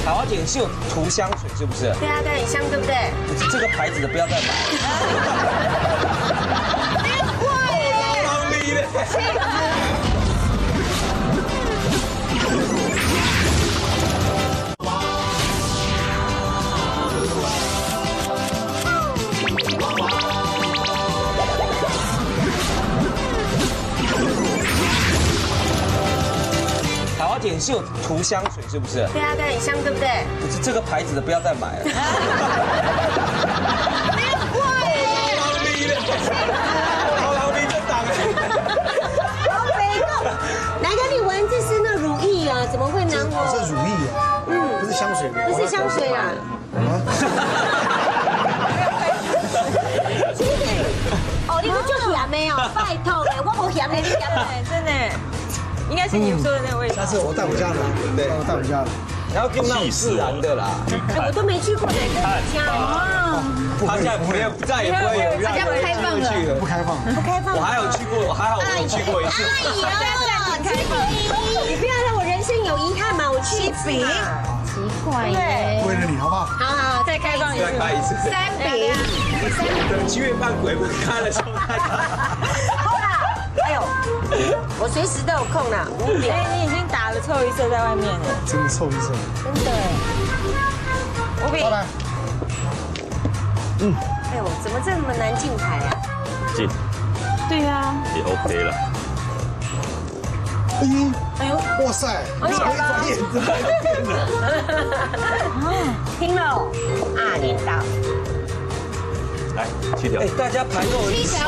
海华锦是有涂香水是不是？ 对啊，对，很香，对不对？ 这个牌子的不要再买。海华锦是有涂香水是不是？ 对啊，对，很香，对不对？ 这个牌子的不要再买了。 来给你闻，这是那乳液啊，怎么会难闻？ 这乳液啊，不是香水吗？ 不是香水啊。哦，你不就咸的哦？拜托嘞，我无咸的，你咸的， 真的，应该是你们说的那个味道。 下次我带回家来，对，我带回家来。 然后给我那种自然的啦。 我都没去过哪个家哦。 他现在再也不会有让人进去了， 不开放， 不开放。 我还有去过，还好我有去过一次。 你不要让我人生有遗憾嘛，我去一次嘛。奇怪耶。 为了你好不好？ 好好，再开放一次。 再开一次。 3比。 等7月半鬼门开了之后再开。 好啦，哎呦，我随时都有空啦，5点。 哎，你已经打了臭一色在外面了， 真的臭一色。 真的。 5比。 来。 哎呦，怎么这么难进牌啊？ 进对呀， 也 OK 了。 哎呦，哇塞，这么一转眼子改变了。 听了啊，领导。 来7条。 哎，大家牌都很熟。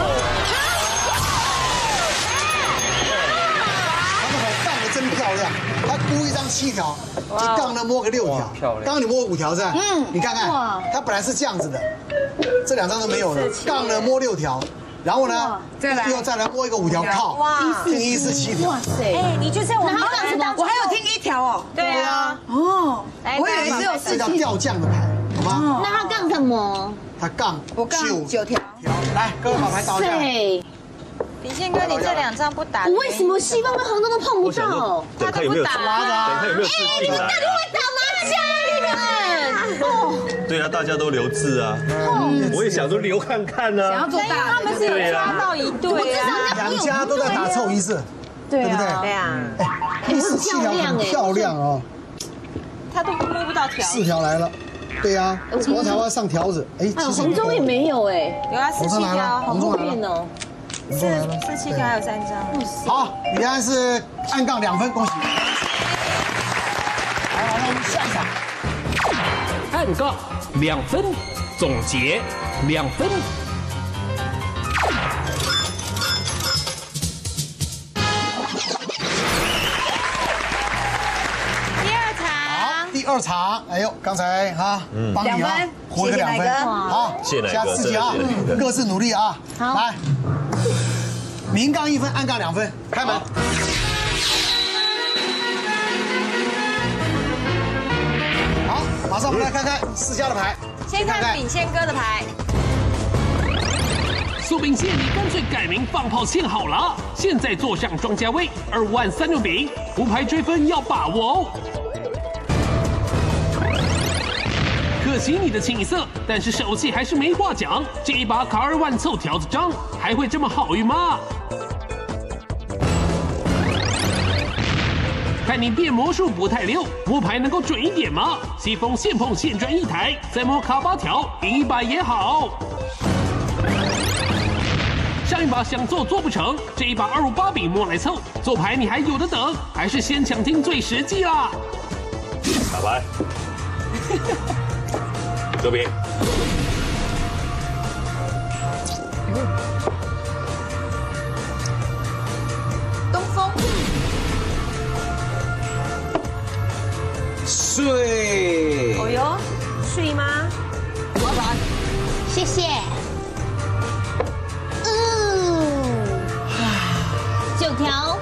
他们还杠的真漂亮，他估一张7条，一杠呢摸个6条， 漂亮。 刚刚你摸5条是吧？你看看，他本来是这样子的，这2张都没有了，杠呢摸6条。然后呢，又再来摸一个5条靠，哇，听147条。哇塞！ 哎，你就在我们什么？我还有听1条哦。对啊。 哦， 我以为只有这叫吊将的牌，好吗？ 那他杠什么？ 他杠 9条。 来，各位把牌倒下。 李宪哥，你这2张不打， 我为什么西方跟红豆都碰不到？ 等看有没有，等看有没有字进来。 会打麻将，你们哦。 对啊，大家都留字啊。我也想说留看看呢。 想要做大，他们是有抓到一对啊。 2家都在打臭一色，对不对？ 对啊。 哎，147条很漂亮哦。 他都摸不到条。 4条来了，对呀，我才要上条子。哎，其实红中也没有哎。 有啊，47条， 红中来了， 哦。 红中来了。 47条还有3张。 好，你现在是按杠2分，恭喜。好，那我们下一场。 按杠2分，总结2分。 第2场，哎呦，刚才哈，帮你啊，活个2分，好， 谢谢下4题啊，各自努力啊， 好， 来，明杠1分，暗杠2分，开门。好，马上我们来看看4家的牌， 先看秉宪哥的牌。 苏秉宪，你干脆改名放炮线好了。现在坐上庄家位，2万36名，5牌追分要把握哦。可惜你的清一色，但是手气还是没话讲。这一把卡2万凑条子张，还会这么好运吗？看你变魔术不太溜，摸牌能够准一点吗？西风现碰现赚1台，再摸卡8条，赢100也好。上一把想做做不成，这一把258比摸来凑，做牌你还有的等，还是先抢听最实际啦。 打牌。这边。 东风。 睡。 哦哟，睡吗？ 麻烦。 谢谢。9条。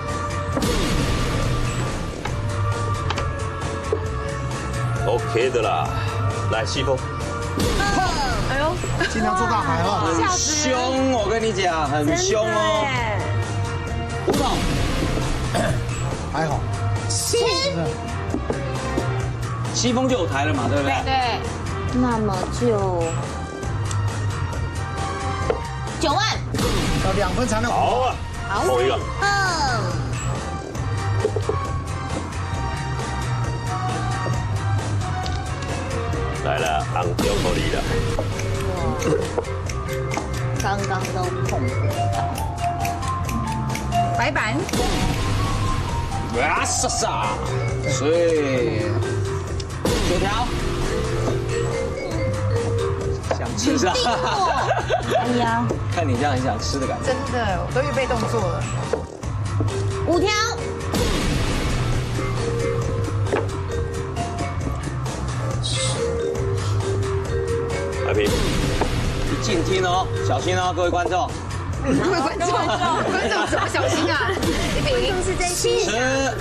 OK 的啦，来西风。 哎呦， 尽量做大牌哦， 很凶，我跟你讲，很凶哦。 5道，还好。 西风就有台了嘛，对不对？ 对， 那么就9万。 要2分才能好啊，后一个。来了，昂丢口里了。 刚刚都碰不到。 白板。 哇撒撒，所以9条，想吃是吧？ 哎呀， 看你这样很想吃的感觉。 真的，我都预备动作了。 5条。 来平， 一进厅哦，小心哦，各位观众。 各位观众，观众怎么小心啊？观众是真心。 吃，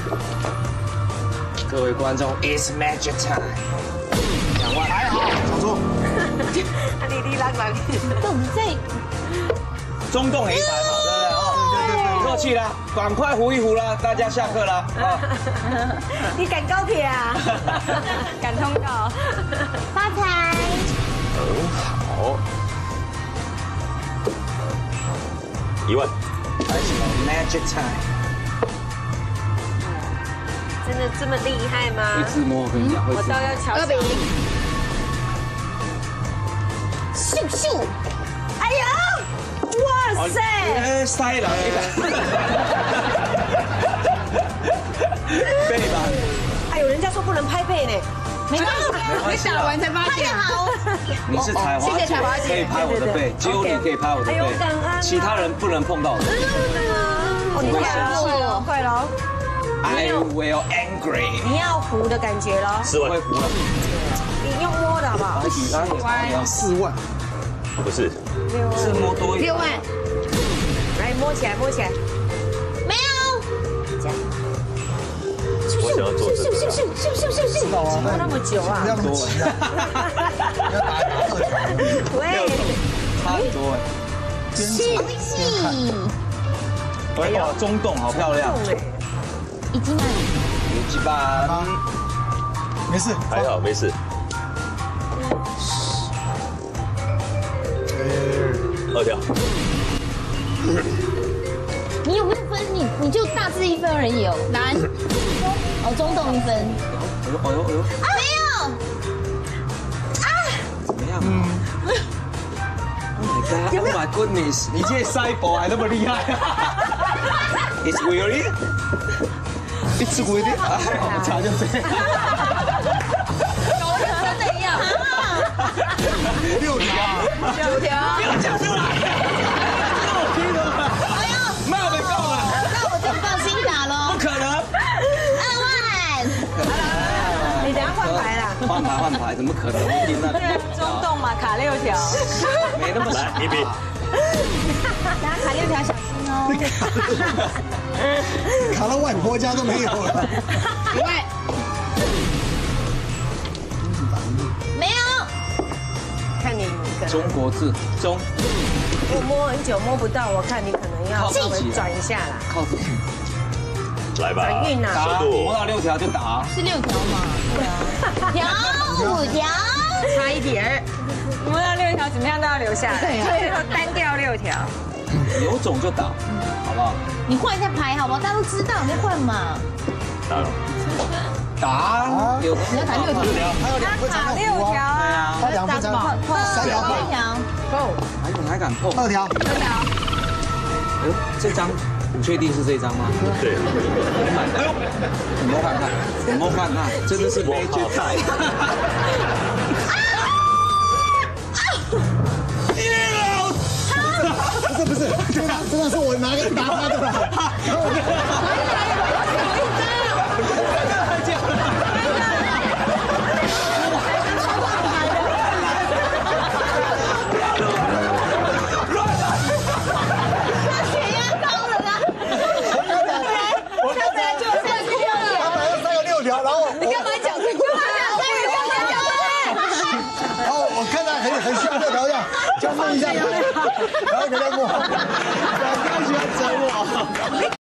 各位观众 ，It's magic time。2万， 还好，小猪。 哩哩啦啦。 到底在中洞黑牌嘛，对不对？哦，不客气啦，赶快糊一糊啦，大家下课啦。 你赶高铁啊？ 赶通告。 发财？ 很好。1万， 还什么 magic time？ 真的这么厉害吗？ 会自摸，我跟你讲，会我自摸。 倒要瞧瞧。 咻咻！ 哎呀，哇塞！ 塞来了。背吧。 哎呦，人家说不能拍背呢。 没关系， 你打完才发现。 好。 你是彩华姐，可以拍我的背，只有你可以拍我的背，其他人不能碰到我的背。 哦，你快了，快了。 I will angry。 你要糊的感觉咯。 4万， 会糊了。 你用摸的好不好 4万， 不是， 是摸多一点。 6万， 来摸起来，摸起来。 没有。 我想要做这个。 知道啊？ 摸那么久啊不？要那么急啊！要打2条。 喂， 差很多哎。 细细。 哎呀，中洞好漂亮。 已经买了。 有几把？ 没事， 还好没事。2条。 你有没有分？你就大致1分而已哦。难。哦，中洞1分。 哎呦哎呦哎呦！ 啊，没有。 怎么样？Oh my god! Oh my goodness! 你这塞博还那么厉害？It's weird. It's weird. 哎，我们差就这样。 搞得跟真的一样。 6条 9条。 不要讲出来！我听了吗？ 哎呦， 骂没够了。 那我就放心打喽。 不可能。 2万。 你等下换牌啦。 换牌，怎么可能？我听那里。 中洞嘛，卡6条。 没那么来，1比。 大家卡6条，小心哦。 卡到外婆家都没有了。 5万。 没有。 看你可能中国字中， 我摸很久摸不到，我看你可能要稍微转一下啦。 靠自己。 来吧， 转运啊打， 速度摸到6条就打。 是6条嘛？对啊。5条。 差一点。 摸到6条，怎么样都要留下来。最后单掉6条。 有种就打，好不好？ 你换一下牌好不好？大家都知道，你再换嘛。 打了。 打，有你要打6条。 还有2分才能糊 6条啊！ 啊。 他2分才能3条 3条。 你还敢碰 2条。 2条。 哎呦，这张你确定是这张吗？ 对。 哎呦，你摸看看，你摸看看，真的是没绝菜。 不是，真的是我拿他的吧？然后我很需要6条这样，就摸一下，然后给他摸，不要喜欢整我。